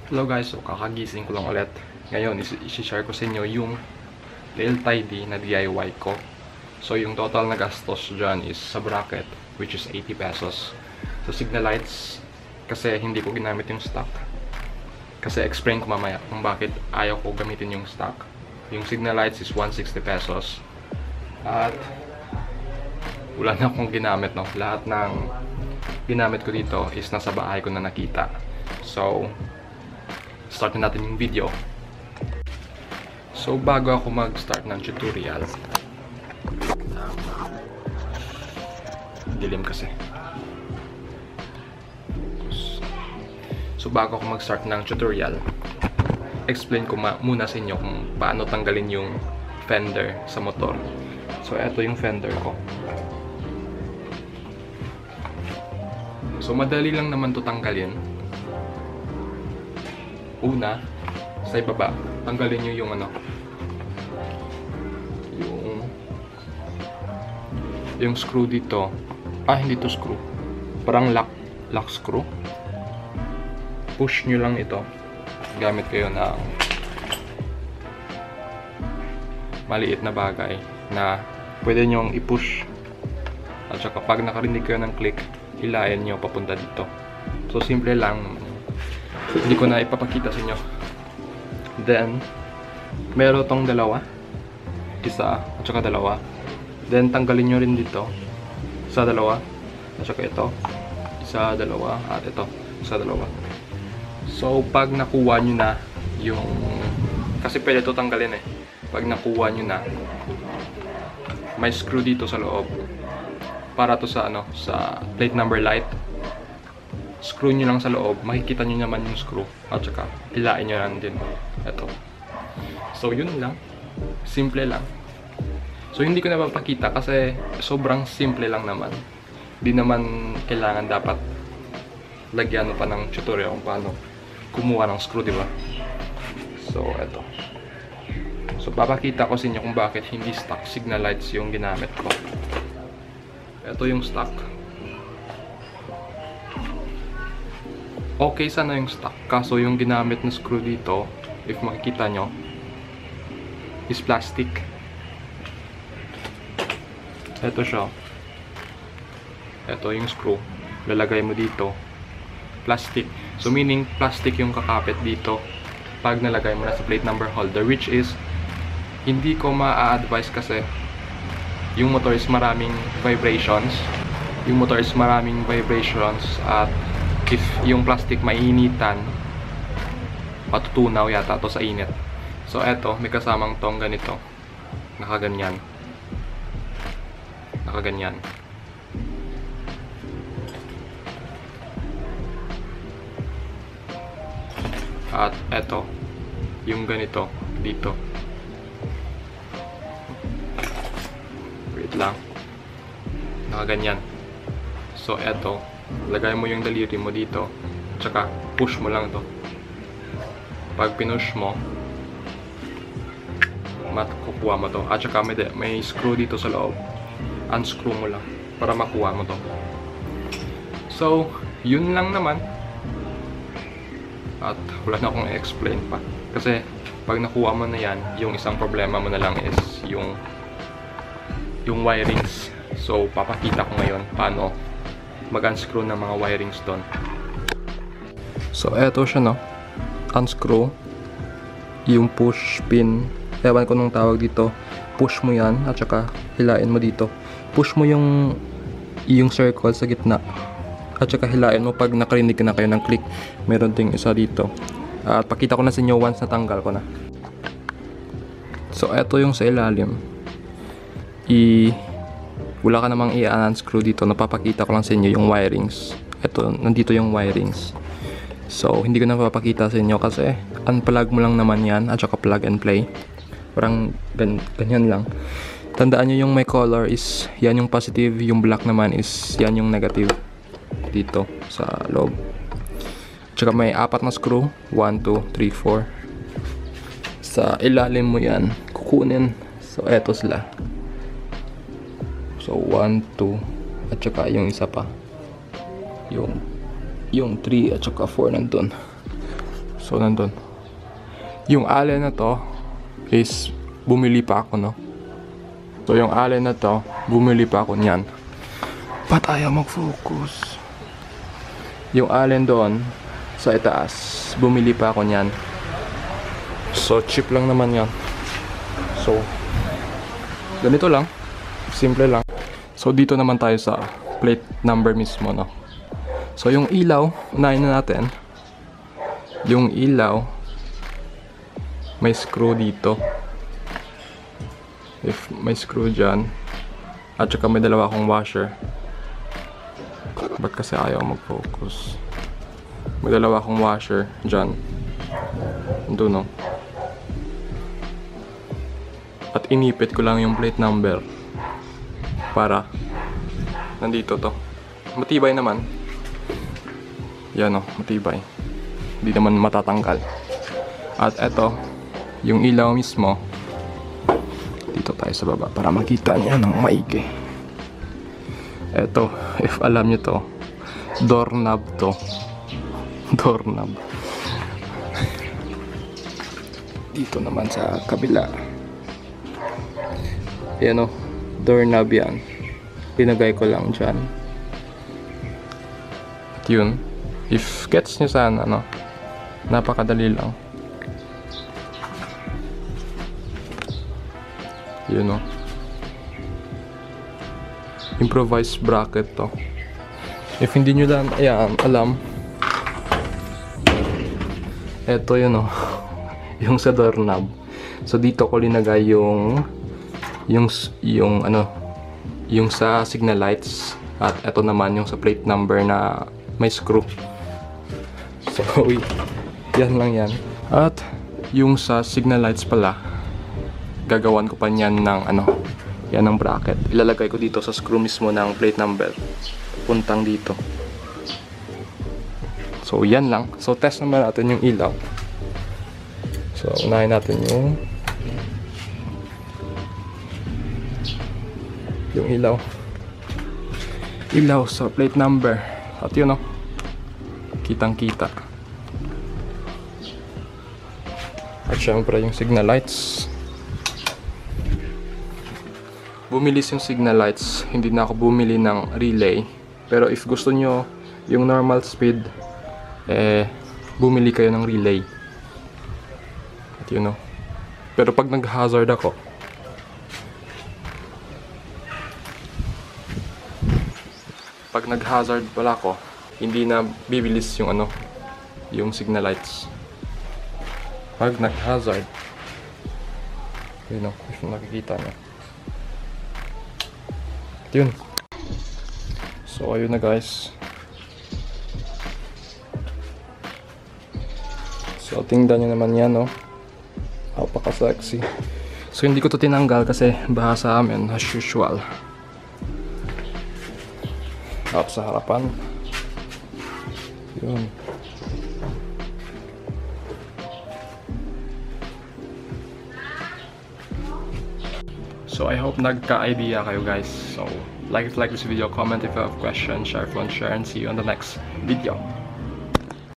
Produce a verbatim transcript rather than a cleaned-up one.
Hello guys, so kakagising ko lang ulit. Ngayon, isi-share ko sa inyo yung Little Tidy na D I Y ko. So yung total na gastos dyan is sa bracket, which is eighty pesos. So signal lights, kasi hindi ko ginamit yung stock. Kasi explain ko mamaya kung bakit ayaw ko gamitin yung stock. Yung signal lights is one hundred sixty pesos. At wala na akong ginamit, no? Lahat ng ginamit ko dito is nasa bahay ko na nakita. So start na natin yung video. So bago ako mag-start ng tutorial, dilim kasi. So bago ako mag-start ng tutorial, explain ko muna sa inyo kung paano tanggalin yung fender sa motor. So eto yung fender ko. So madali lang naman to tanggalin. Una, sa ibaba, tanggalin nyo yung ano, yung yung screw dito. Ah, hindi to screw, parang lock, lock screw. Push nyo lang ito. Gamit kayo ng maliit na bagay na pwede nyong i-push. At saka pag nakarinig kayo ng click, hilain nyo papunta dito. So simple lang naman. Hindi ko na ipapakita sa inyo. Then meron tong dalawa, isa at saka dalawa. Then tanggalin nyo rin dito, isa, dalawa, at saka ito, isa, dalawa, at ito, isa, dalawa. So pag nakuha nyo na yung, kasi pwede ito tanggalin eh. Pag nakuha nyo na, may screw dito sa loob para to sa ano, sa plate number light. Screw nyo lang sa loob, makikita nyo naman yung screw. At saka, hilain nyo lang din. Ito. So, yun lang. Simple lang. So, hindi ko na mapakita kasi sobrang simple lang naman. Di naman kailangan dapat lagyan pa ng tutorial kung paano kumuha ng screw, di ba? So, ito. So, papakita ko sa inyo kung bakit hindi stock signal lights yung ginamit ko. Ito yung stock. Okay sana yung stock, kaso yung ginamit na screw dito, if makikita nyo, is plastic. Ito siya. Ito yung screw. Lalagay mo dito. Plastic. So meaning, plastic yung kakapit dito pag nalagay mo na sa plate number holder, which is, hindi ko ma-advise kasi yung motor is maraming vibrations. Yung motor is maraming vibrations at if yung plastic mainitan, matutunaw yata to sa init. So eto, may kasamang tong ganito, nakaganyan, nakaganyan. At eto, yung ganito dito. Wait lang, nakaganyan. So eto, lagay mo yung daliri mo dito, tsaka push mo lang to. Pag pinush mo, makukuha mo to. At tsaka may, may screw dito sa loob, unscrew mo lang para makuha mo to. So yun lang naman. At wala na akong i-explain pa kasi pag nakuha mo na yan, yung isang problema mo na lang is yung yung wirings. So papakita ko ngayon paano mag-unscrew ng mga wirings doon. So eto siya, no, unscrew yung push pin, ewan ko nung tawag dito. Push mo yan at saka hilain mo dito. Push mo yung yung circle sa gitna at saka hilain mo pag nakarinig na kayo ng click. Meron ding isa dito at pakita ko na sa inyo once natanggal ko na. So eto yung sa ilalim, i wala ka namang i-unscrew dito, napapakita ko lang sa inyo yung wirings. Ito, nandito yung wirings. So, hindi ko na papakita sa inyo kasi unplug mo lang naman yan at saka plug and play. Parang gan ganyan lang. Tandaan nyo yung may color is yan yung positive, yung black naman is yan yung negative dito sa loob. Tsaka may apat na screw, one, two, three, four. Sa ilalim mo yan kukunin. So, eto sila. So, one, two, at saka yung isa pa. Yung, yung three at saka four nandun. So, nandun. Yung allen na to is bumili pa ako, no? So, yung allen na to, bumili pa ako niyan. Ba't ayaw mag-focus? Yung allen doon, sa itaas, bumili pa ako niyan. So, cheap lang naman yan. So, ganito lang. Simple lang. So, dito naman tayo sa plate number mismo, no? So, yung ilaw, unahin na natin. Yung ilaw, may screw dito. If may screw dyan. At saka may dalawa akong washer. Ba't kasi ayaw mag-focus? May dalawa akong washer dyan. Doon, no? At inipit ko lang yung plate number. Para nandito to. Matibay naman. Yan, no? Matibay. Hindi naman matatanggal. At eto, yung ilaw mismo. Dito tayo sa baba para makita niya ng maigi. Eto, if alam niyo to, doorknob to. Doorknob. Dito naman sa kabila. Yan o, doorknob yan. Pinagay ko lang dyan. At yun, if gets nyo sana, no? Napakadali lang. Yun o. Improvised bracket to. If hindi nyo lang, ayan, alam. Eto yun o. Yung sa doorknob. So dito ko linagay yung yung yung ano yung sa signal lights. At eto naman yung sa plate number na may screw. So yan lang yan. At yung sa signal lights pala, gagawan ko pa niyan ng ano, yan ang bracket. Ilalagay ko dito sa screw mismo ng plate number. Puntang dito. So yan lang. So test naman natin yung ilaw. So unahin natin yung yung ilaw. Ilaw sa plate number. At yun o. Kitang kita. At syempre yung signal lights. Bumilis yung signal lights, hindi na ako bumili ng relay. Pero if gusto nyo yung normal speed, eh, bumili kayo ng relay. At you know. Pero pag nag-hazard ako, pag nag-hazard pala ako, hindi na bibilis yung ano, yung signal lights. Pag nag-hazard, you know, if nakikita nyo. Yun. So ayun na guys. So tingnan nyo naman yan, no? Napaka-sexy. So hindi ko to tinanggal kasi baha sa amin as usual. Up sa harapan. Yun. So I hope nagka-idea kayo guys. So like if you like this video, comment if you have questions, share if you want to share, and see you on the next video.